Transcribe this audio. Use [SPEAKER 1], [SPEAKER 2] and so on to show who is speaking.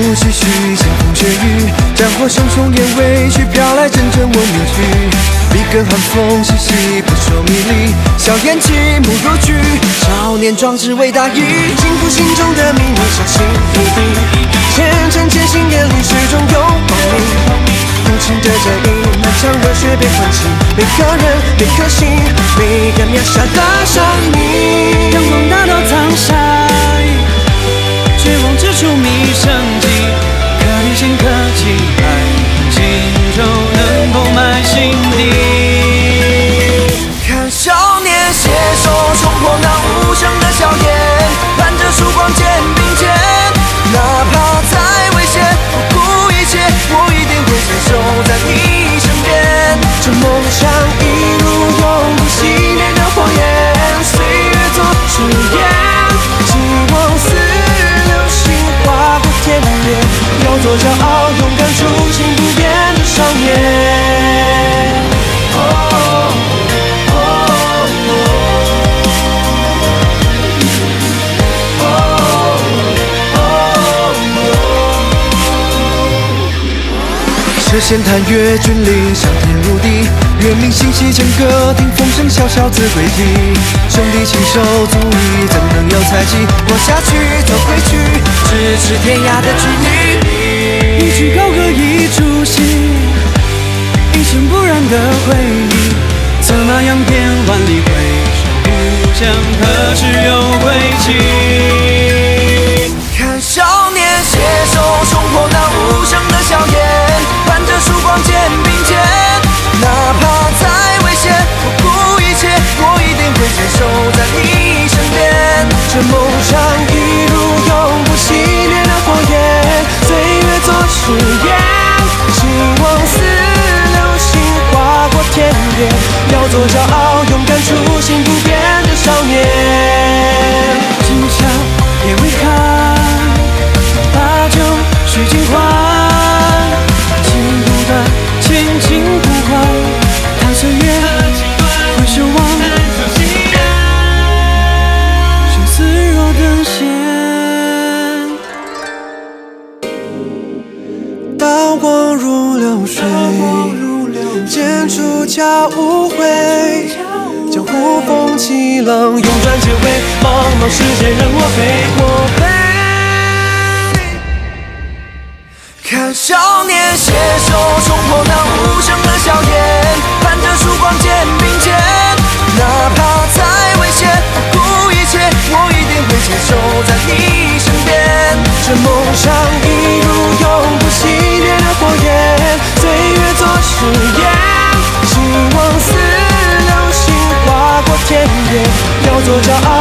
[SPEAKER 1] 徐徐，腥风血雨，战火熊熊烟尾去，飘来阵阵亡命曲。笔耕寒风习习，不说迷离，笑颜起，目如炬。少年壮志为大义，尽付心中的秘密，小心翼翼。前程艰辛眼里，始终有光明。用情的正义，满腔热血被唤起，每个人，每颗心，每个渺小的生命。
[SPEAKER 2] 阳光大道苍晒，绝望之处觅生机，可提心可期来，心就能够埋心底。
[SPEAKER 1] 看少年携手冲破那无声的硝烟，伴着曙光肩并肩，哪怕再危险，不顾一切，我一定会坚守在你身边。这梦想一路永不熄灭的火焰，岁月做誓言，希望似流星划过天边，要做骄傲勇敢初心不变的少年。涉险探月，君临向天入地，月明星稀间隔，听风声萧萧自归啼。兄弟情手足矣，怎能有猜忌？活下去，走回去，咫尺天涯的距离。
[SPEAKER 2] 一曲高歌一出戏，一尘不染的回忆，策马扬鞭万里回首，故乡何时又归期？
[SPEAKER 1] 看少年携手冲破那无声的硝烟，伴着曙光肩并肩，哪怕再危险，不顾一切，我一定会坚守在你身边。这梦想一路永不熄灭的火焰，岁月做誓言，希望似流星划过天边，要做骄傲勇敢初心不变的少年。
[SPEAKER 2] 今宵夜未寒，把酒须尽欢，情不断，千金不换，看岁月回首望，生死若等闲。
[SPEAKER 1] 刀光如流水，剑出鞘无悔，江湖风起浪，永转结尾，茫茫世界任我飞。看少年携手冲破那无声的硝烟，伴着曙光肩并肩，哪怕再危险，不顾一切，我一定会坚守在你身边。这梦想一路永不熄灭的火焰，岁月做誓言，希望似流星划过天边，要做骄傲